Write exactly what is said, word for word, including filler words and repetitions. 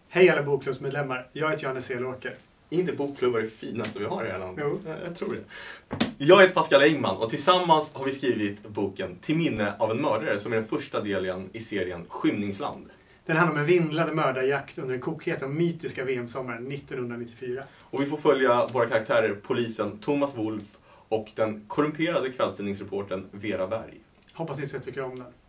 Hej alla bokklubbsmedlemmar, jag heter Johannes Elåker. Är inte bokklubbar det finaste vi har i det här landet? Jo. Jag, jag tror det. Jag heter Pascal Engman och tillsammans har vi skrivit boken Till minne av en mördare som är den första delen i serien Skymningsland. Den handlar om en vindlade mördarjakt under den kokheta mytiska V M-sommaren nittonhundranittiofyra. Och vi får följa våra karaktärer, polisen Thomas Wolf och den korrumperade kvällstidningsreportern Vera Berg. Hoppas ni ska tycka om den.